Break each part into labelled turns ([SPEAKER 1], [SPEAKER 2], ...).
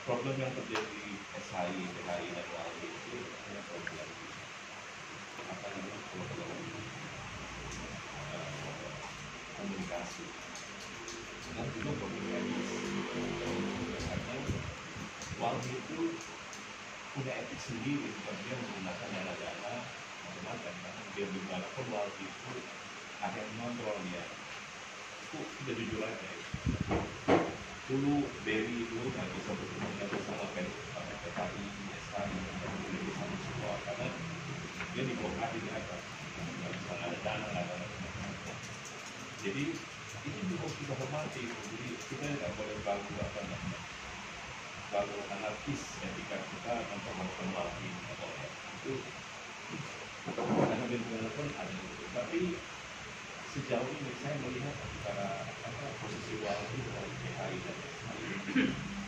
[SPEAKER 1] problem yang terjadi di SHI, PHI dan WALI itu adalah problem apa namanya problem komunikasi dan juga problem etis. Karena WALI itu punya etik sendiri, seperti dia menggunakan dana-dana macam-macam. Karena biar bagaimanapun WALI itu ada yang mengontrol dia. Itu tidak jujur aja. Dulu Berry itu nggak bisa berhubungan sama PKI, SKI, nggak bisa semua karena dia diblokade di atas, nggak bisa ada dana, nggak ada. Jadi ini juga kita hormati. Jadi kita nggak boleh bagu apa namanya, bagu anarkis ketika kita memperlakukan WALI atau itu karena benar pun ada itu. Tapi sejauh ini saya melihat antara posisi WALI dan PHI dan SHI,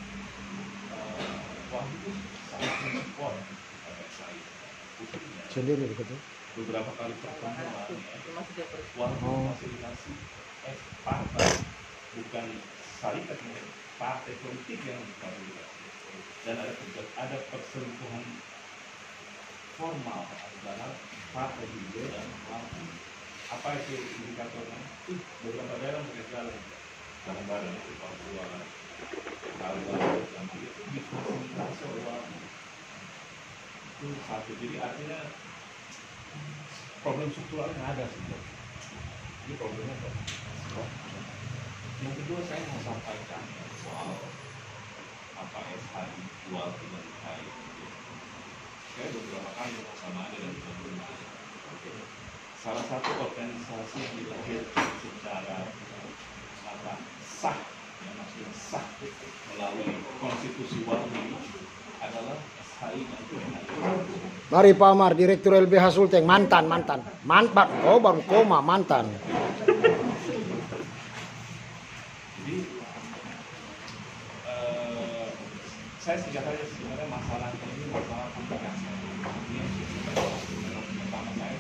[SPEAKER 1] WALI itu sangat mensupport SHI.
[SPEAKER 2] Sendiri begitu.
[SPEAKER 1] Beberapa kali pertemuan WALI memfasilitasi partai, bukan syarikat, partai politik yang difasilitasi. Dan ada perselingkuhan formal antara partai juga dan WALI. Apa itu indikatornya? Beberapa daerah mereka jalan bareng-bareng itu Papua, Kalbar, Jambi itu difasilitasi oleh WALI. Itu satu. Jadi artinya problem strukturalnya ada sebenarnya. Ini problemnya apa? Yang kedua saya mau sampaikan soal apa SHI, WALI dan PHI. Saya beberapa kali sama ada dan beberapa. Salah satu organisasi yang dilahirkan secara sah, yang maksudnya sah melalui konstitusi WALI adalah SHI dan PHI.
[SPEAKER 2] Mari Pak Amar, Direktur LBH Sulteng, mantan, oh baru koma mantan.
[SPEAKER 1] Jadi saya sejak tadi sebenarnya masalah ini masalah komunikasi. Pertama saya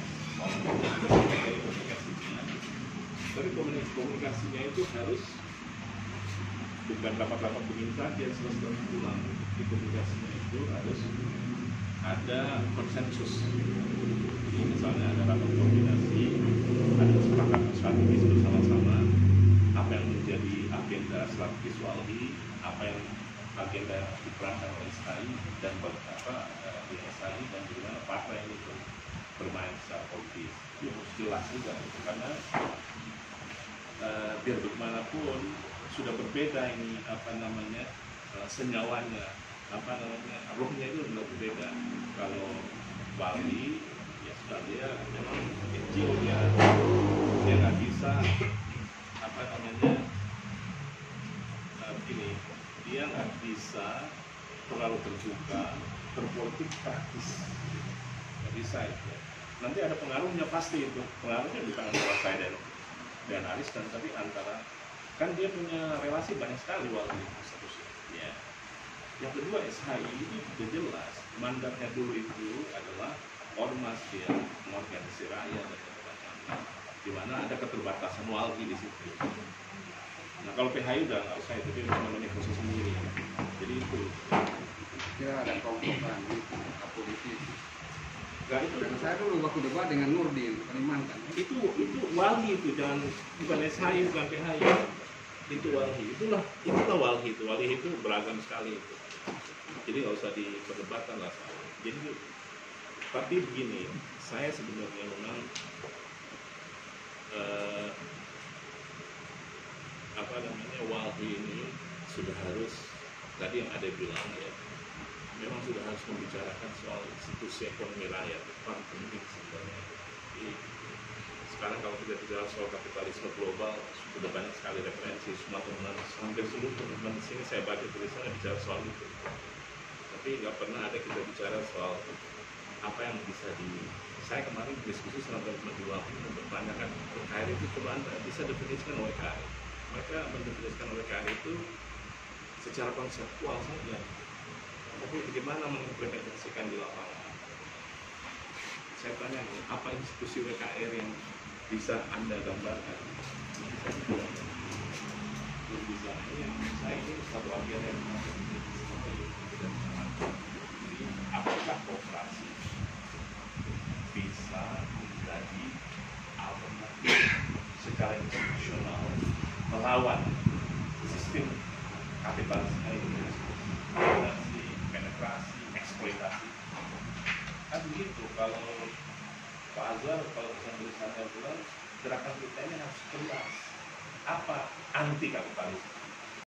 [SPEAKER 1] dari komunikasinya itu harus bukan rapat-rapat begini saja selesai pulang. Di komunikasinya itu harus ada konsensus. Jadi misalnya ada rapat koordinasi, ada kesepakatan strategis bersama-sama apa yang menjadi agenda strategis WALI, apa yang agenda yang diperankan oleh SHI dan di SHI dan bagaimana partai ini bermain secara politis. Itu harus jelas juga karena biar bagaimanapun sudah berbeda ini senyawanya, rohnya itu sudah berbeda. Kalau WALI ya sudah dia memang kecil, dia nggak bisa dia nggak bisa terlalu terbuka, berpolitik praktis, nggak bisa itu. Nanti ada pengaruhnya pasti itu, pengaruhnya bukan antara saya dan Aris tapi antara kan dia punya relasi banyak sekali WALI seterusnya. Ya. Yang kedua SHI ini sudah jelas mandatnya dulu itu adalah ormas dia mengorganisasi rakyat dan macam-macam, di mana ada keterbatasan WALI di situ. Nah kalau PHI udah nggak usah itu, dia namanya khusus sendiri. Jadi itu
[SPEAKER 3] kira ada kelompok politik.
[SPEAKER 1] Gak itu.
[SPEAKER 3] Dan saya dulu waktu debat dengan Nurdin Kalimantan.
[SPEAKER 1] Itu WALI itu, jangan bukan SHI bukan PHI. Itu WALI. Itulah WALI itu. WALI itu beragam sekali itu. Jadi nggak usah diperdebatkan lah. Jadi tapi begini, saya sebenarnya memang WALI ini sudah harus, tadi yang ada bilang ya, memang sudah harus membicarakan soal institusi ekonomi rakyat, itu paling penting sebenarnya. Jadi sekarang kalau kita bicara soal kapitalisme global, sudah banyak sekali referensi, semua teman-teman, hampir seluruh teman-teman di sini saya baca tulisannya bicara soal itu. Tapi nggak pernah ada kita bicara soal apa yang bisa saya kemarin diskusi sama teman-teman di WALI mempertanyakan OKR itu, coba Anda bisa definisikan OKR. Mereka mendefinisikan OKR itu secara konseptual saja, tapi bagaimana mengimplementasikan di lapangan? Saya tanya, apa institusi OKR yang bisa Anda gambarkan? Saya bilang, belum bisa. Saya ini satu agen yang dan teman-teman. Jadi apakah kooperasi bisa menjadi alternatif secara institusional melawan sistem kapitalisme Indonesia, dominasi, penetrasi, eksploitasi? Kan begitu. Kalau Pak Azhar, kalau pesan tulisannya bilang gerakan kita ini harus jelas apa anti kapitalis.